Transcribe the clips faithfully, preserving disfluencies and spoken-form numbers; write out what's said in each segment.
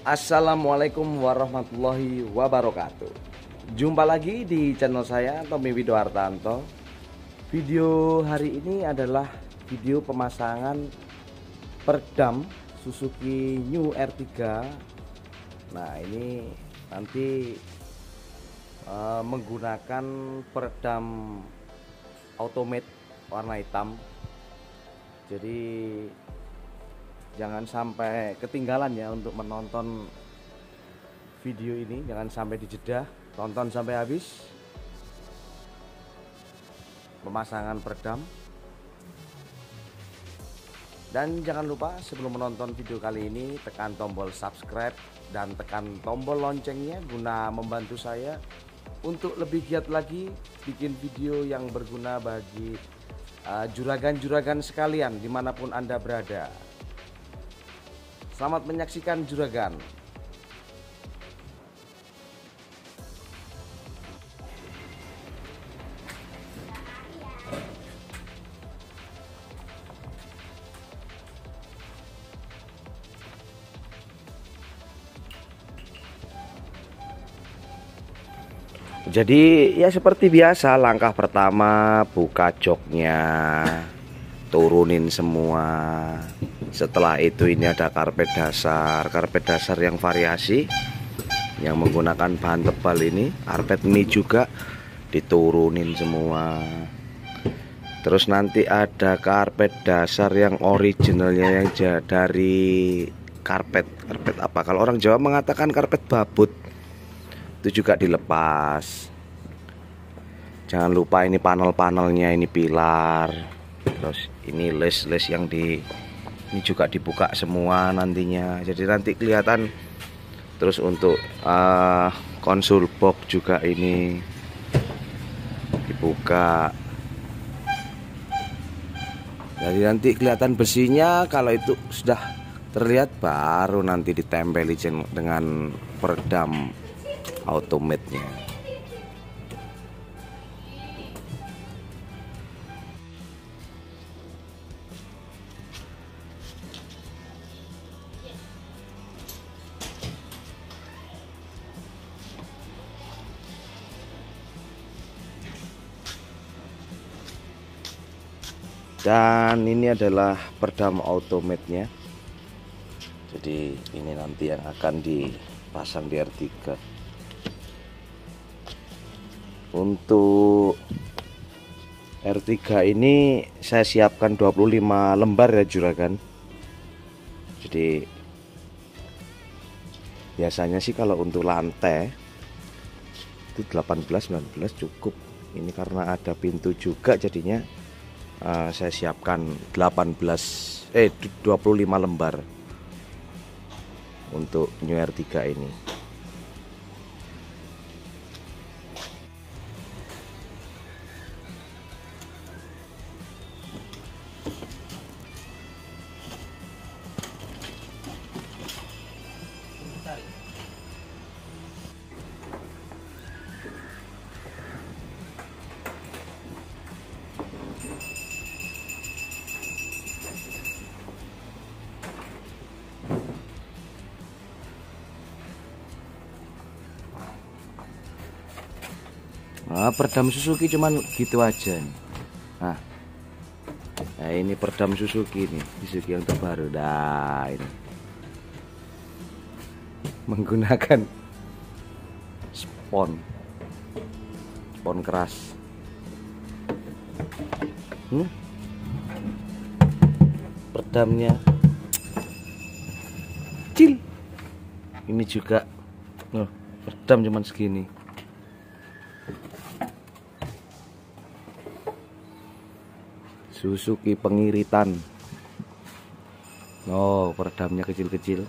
Assalamualaikum warahmatullahi wabarakatuh. Jumpa lagi di channel saya Tommy Widoartanto. Video hari ini adalah video pemasangan peredam Suzuki New R tiga. Nah, ini nanti uh, menggunakan peredam automate warna hitam. Jadi jangan sampai ketinggalan ya untuk menonton video ini, jangan sampai dijeda, tonton sampai habis pemasangan peredam. Dan jangan lupa sebelum menonton video kali ini tekan tombol subscribe dan tekan tombol loncengnya guna membantu saya untuk lebih giat lagi bikin video yang berguna bagi juragan-juragan uh, sekalian dimanapun Anda berada. Selamat menyaksikan juragan. Jadi ya seperti biasa, langkah pertama buka joknya, turunin semua. Setelah itu ini ada karpet dasar, karpet dasar yang variasi, yang menggunakan bahan tebal ini. Karpet ini juga diturunin semua. Terus nanti ada karpet dasar yang originalnya yang dari karpet karpet apa? Kalau orang Jawa mengatakan karpet babut. Itu juga dilepas. Jangan lupa ini panel-panelnya, ini pilar. Terus ini les-les yang di ini juga dibuka semua nantinya. Jadi nanti kelihatan. Terus untuk uh, konsol box juga ini dibuka. Jadi nanti kelihatan besinya. Kalau itu sudah terlihat baru nanti ditempeli dengan peredam automate-nya. Dan ini adalah peredam automate-nya. Jadi ini nanti yang akan dipasang di R tiga. Untuk R tiga ini saya siapkan dua puluh lima lembar ya juragan. Jadi biasanya sih kalau untuk lantai itu delapan belas sembilan belas cukup. Ini karena ada pintu juga jadinya uh, saya siapkan delapan belas eh dua puluh lima lembar untuk New R tiga ini. Nah, peredam Suzuki cuman gitu aja nih. Nah, nah ini peredam Suzuki nih, Suzuki yang terbaru. Nah, ini menggunakan spon, spon keras. Hmm? Peredamnya kecil. Ini juga, oh, peredam cuman segini. Suzuki pengiritan. Oh, peredamnya kecil-kecil.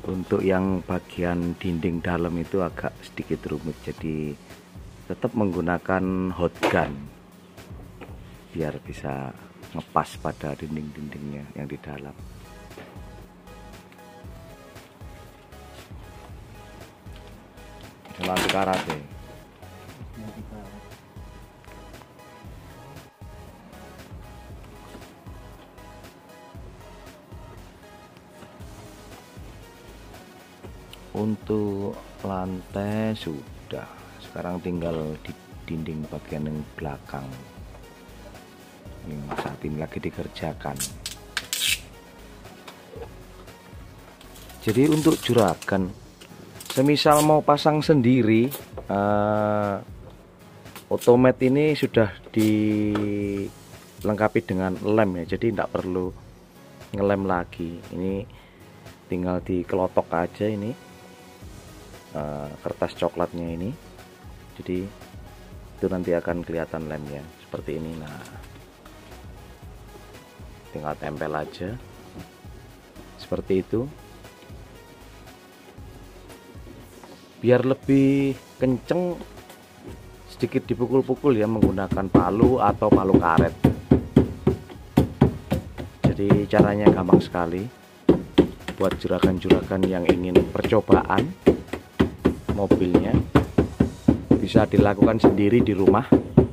Untuk yang bagian dinding dalam itu agak sedikit rumit, jadi tetap menggunakan hot gun biar bisa ngepas pada dinding-dindingnya yang di dalam. Jalan karate. Untuk lantai sudah, sekarang tinggal di dinding bagian yang belakang. Ini saat ini lagi dikerjakan. Jadi untuk juragan, semisal mau pasang sendiri, uh, otomat ini sudah dilengkapi dengan lem ya, jadi tidak perlu ngelem lagi. Ini tinggal dikelotok aja ini uh, kertas coklatnya ini, jadi itu nanti akan kelihatan lemnya seperti ini. Nah, tinggal tempel aja seperti itu biar lebih kenceng, sedikit dipukul-pukul ya menggunakan palu atau palu karet. Jadi caranya gampang sekali buat juragan-juragan yang ingin percobaan mobilnya, bisa dilakukan sendiri di rumah.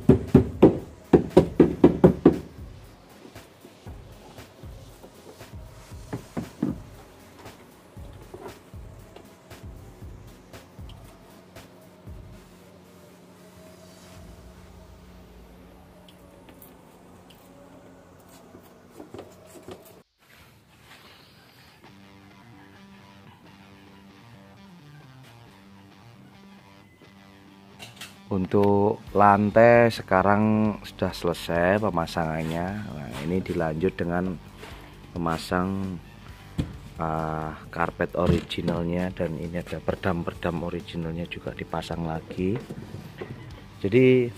Untuk lantai sekarang sudah selesai pemasangannya. Nah, ini dilanjut dengan memasang uh, karpet originalnya, dan ini ada perdam-perdam originalnya juga dipasang lagi. Jadi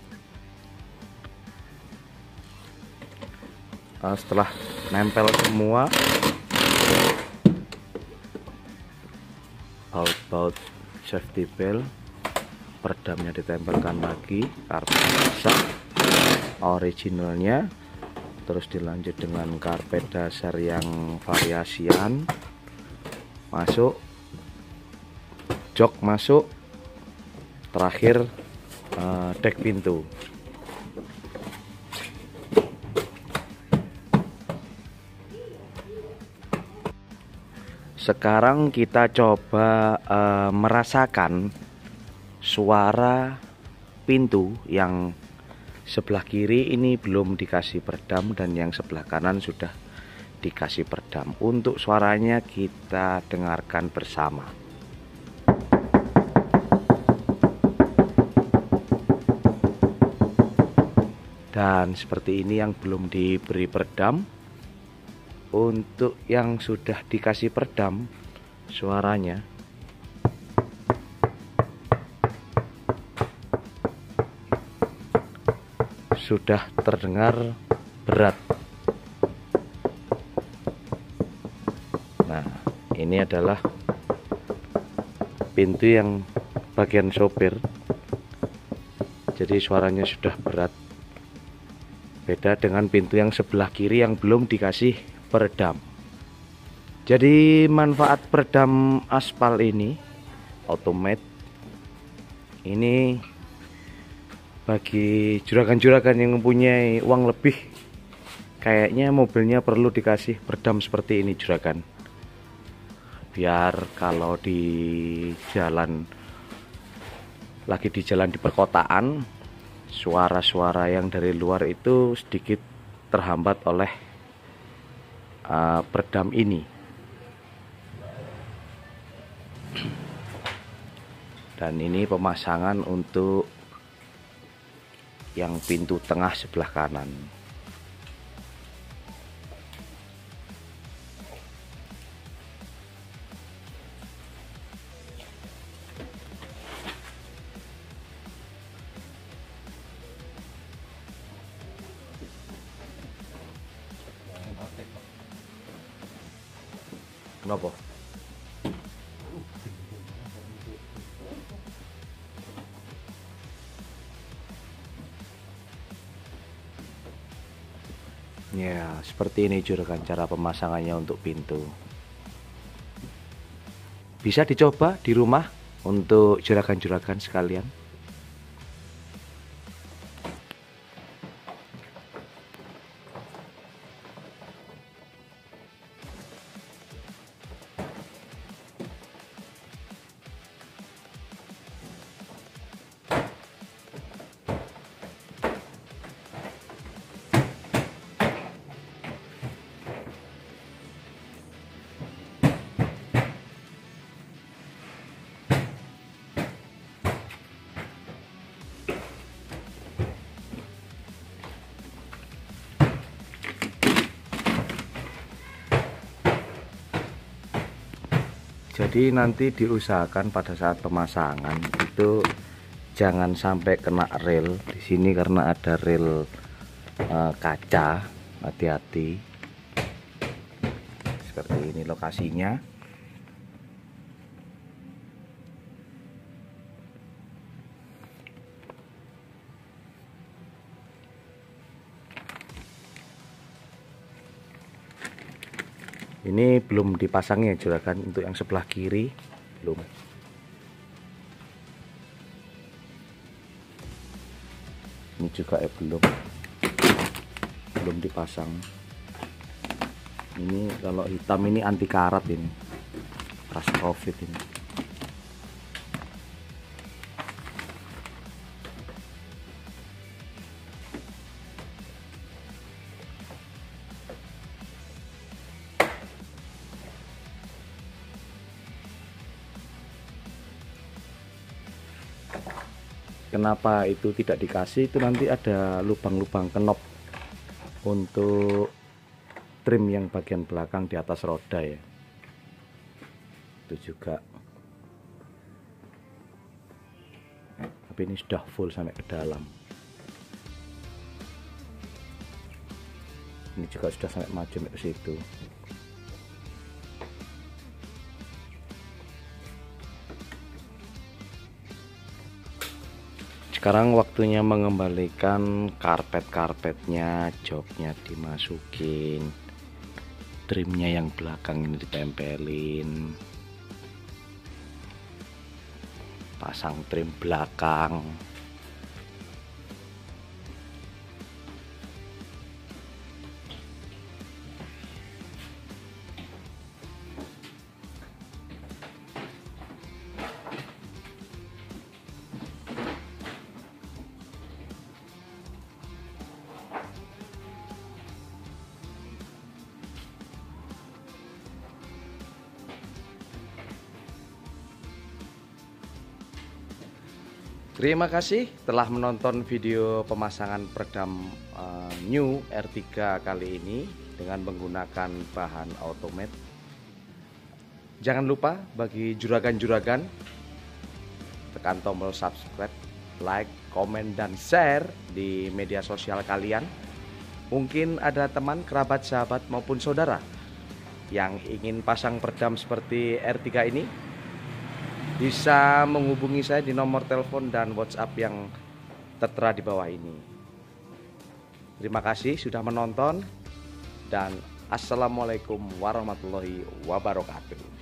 uh, setelah nempel semua, baut-baut safety belt, peredamnya ditempelkan lagi, karpet basah originalnya, terus dilanjut dengan karpet dasar yang variasian masuk, jok masuk, terakhir uh, dek pintu. Sekarang kita coba uh, merasakan suara pintu yang sebelah kiri ini belum dikasih peredam, dan yang sebelah kanan sudah dikasih peredam. Untuk suaranya kita dengarkan bersama. Dan seperti ini yang belum diberi peredam. Untuk yang sudah dikasih peredam, suaranya sudah terdengar berat. Nah, ini adalah pintu yang bagian sopir, jadi suaranya sudah berat. Beda dengan pintu yang sebelah kiri yang belum dikasih peredam. Jadi manfaat peredam aspal ini, otomat ini, bagi juragan-juragan yang mempunyai uang lebih, kayaknya mobilnya perlu dikasih peredam seperti ini juragan, biar kalau di jalan, lagi di jalan di perkotaan, suara-suara yang dari luar itu sedikit terhambat oleh uh, peredam ini. Dan ini pemasangan untuk yang pintu tengah sebelah kanan. Kenapa? Ya, seperti ini juragan cara pemasangannya untuk pintu. Bisa dicoba di rumah untuk juragan-juragan sekalian. Jadi nanti diusahakan pada saat pemasangan itu jangan sampai kena rel di sini karena ada rel e, kaca. Hati-hati. Seperti ini lokasinya. Ini belum dipasangnya juragan, untuk yang sebelah kiri belum. Ini juga eh, belum belum dipasang. Ini kalau hitam ini anti karat, ini ras covid ini. Kenapa itu tidak dikasih? Itu nanti ada lubang-lubang kenop untuk trim yang bagian belakang di atas roda ya. Itu juga. Tapi ini sudah full sampai ke dalam. Ini juga sudah sampai maju ke situ. Sekarang waktunya mengembalikan karpet-karpetnya, joknya dimasukin, trimnya yang belakang ini ditempelin, pasang trim belakang. Terima kasih telah menonton video pemasangan peredam uh, New R tiga kali ini dengan menggunakan bahan automat. Jangan lupa bagi juragan-juragan tekan tombol subscribe, like, komen, dan share di media sosial kalian. Mungkin ada teman, kerabat, sahabat maupun saudara yang ingin pasang peredam seperti R tiga ini, bisa menghubungi saya di nomor telepon dan WhatsApp yang tertera di bawah ini. Terima kasih sudah menonton dan assalamualaikum warahmatullahi wabarakatuh.